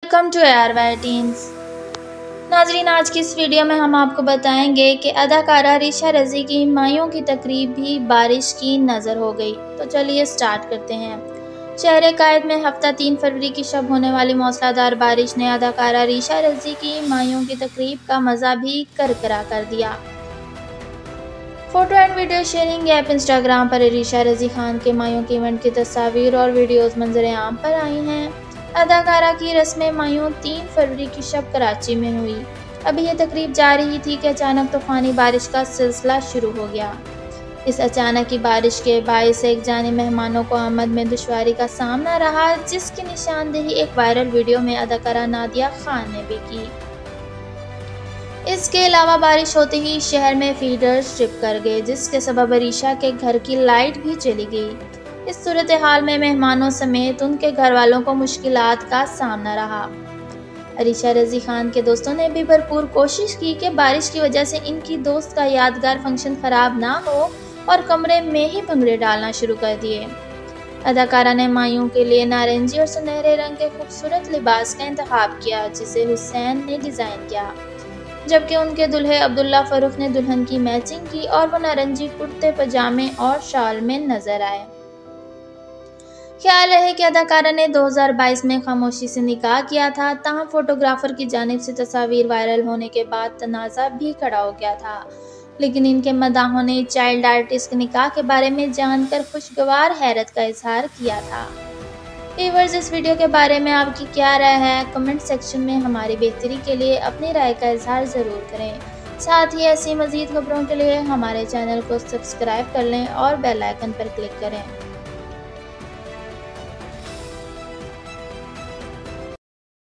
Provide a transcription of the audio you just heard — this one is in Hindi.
Welcome to ARY teens. नाजरीन, आज की इस वीडियो में हम आपको बताएंगे कि अदाकारा रीशा रज़ी की मायूं की तकरीब भी बारिश की नज़र हो गई। तो चलिए स्टार्ट करते हैं। शहर कायद में हफ्ता 3 फरवरी की शब होने वाली मौसलाधार बारिश ने अदाकारा रीशा रज़ी की मायूं की तकरीब का मज़ा भी करकरा कर दिया। Photo and video sharing app Instagram पर रीशा रज़ी खान के मायूं के इवेंट की तस्वीर और वीडियोस मंजर आम पर आई हैं। अदाकारा की रस्म मायूं 3 फरवरी की शब कराची में हुई। अभी ये तकरीब जा रही थी कि अचानक तूफानी बारिश का सिलसिला शुरू हो गया। इस अचानक की बारिश के बायस एक जाने मेहमानों को आमद में दुश्वारी का सामना रहा, जिसकी निशानदेही एक वायरल वीडियो में अदाकारा नादिया खान ने भी की। इसके अलावा बारिश होते ही शहर में फीडर्स ट्रिप कर गए, जिसके सबब रीशा के घर की लाइट भी चली गई। इस सूरत हाल में मेहमानों समेत उनके घर वालों को मुश्किलात का सामना रहा। रीशा रज़ी खान के दोस्तों ने भी भरपूर कोशिश की कि बारिश की वजह से इनकी दोस्त का यादगार फंक्शन खराब ना हो और कमरे में ही भंगड़े डालना शुरू कर दिए। अदाकारा ने मायूं के लिए नारंगी और सुनहरे रंग के खूबसूरत लिबास का इंतखाब किया, जिसे हुसैन ने डिज़ाइन किया, जबकि उनके दूल्हे अब्दुल्ला फ़रूख ने दुल्हन की मैचिंग की और वो नारंगी कुर्ते पजामे और शाल में नजर आए। ख्याल रहे कि अदाकारा ने 2022 में खामोशी से निकाह किया था, ताहम फोटोग्राफर की जानिब से तस्वीर वायरल होने के बाद तनाज़ा भी खड़ा हो गया था, लेकिन इनके मदाहों ने चाइल्ड आर्टिस्ट के निकाह के बारे में जानकर खुशगवार हैरत का इजहार किया था। व्यूअर्स, इस वीडियो के बारे में आपकी क्या राय है? कमेंट सेक्शन में हमारी बेहतरी के लिए अपनी राय का इजहार ज़रूर करें। साथ ही ऐसी मज़ीद खबरों के लिए हमारे चैनल को सब्सक्राइब कर लें और बेल आइकन पर क्लिक करें।